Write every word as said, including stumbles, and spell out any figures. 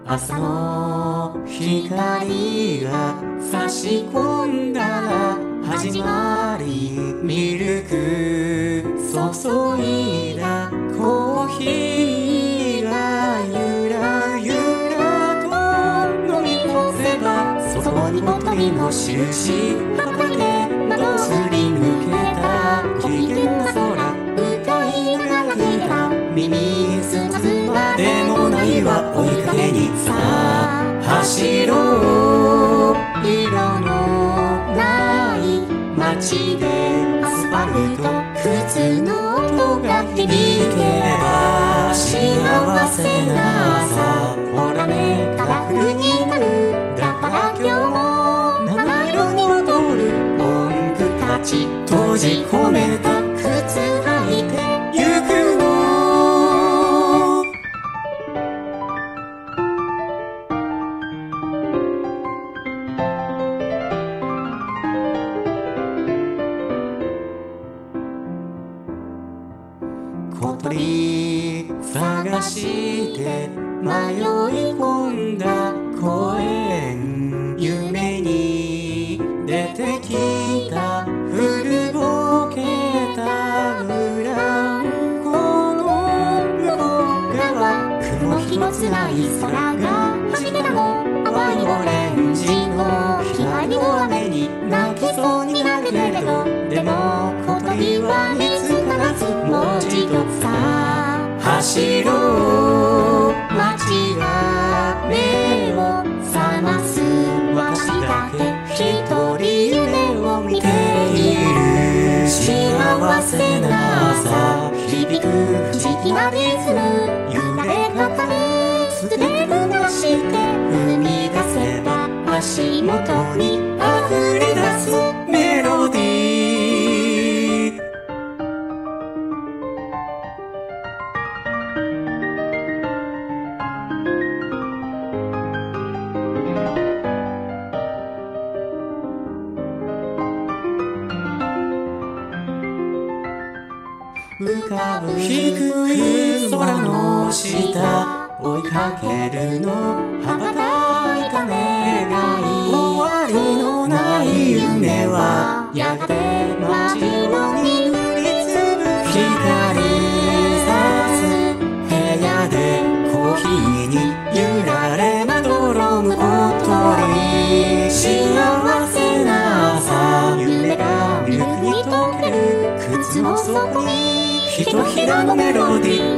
朝の光が差し込んだら始まり、ミルク注いだコーヒーがゆらゆらと飲み干せば、そこにも鳥の印、畑窓すり抜けた危険な空、歌いながら聞いた耳すまずまでもないわ、追いかけにさあ走ろう。色のない街でアスファルト靴の音が響けば幸せな朝、ほらねカラフルになる、だから今日も七色に踊る音符たち、閉じ込めた靴履いてゆくの。小鳥探して迷い込んだ公園、夢に出てきた古ぼけたブランコの向こう側、雲一つない空が初めての淡いオレンジの光の雨に泣きそうになるけれど、でも小鳥は見つからずもう一度さあ走ろう。街が目を覚ます私だけ一人夢を見ている、幸せな朝響く不思議なリズム、揺れがかるステップなして踏み出せば足元に溢れ出すメロディー。浮かぶ低い空の下、追いかけるの羽ばたいた願い、終わりのない夢はやがて街をに塗りつぶ、光さす部屋でコーヒーに揺られまどろむ小鳥、幸せな朝夢がミルクに溶ける靴の底にひとひらのメロディー。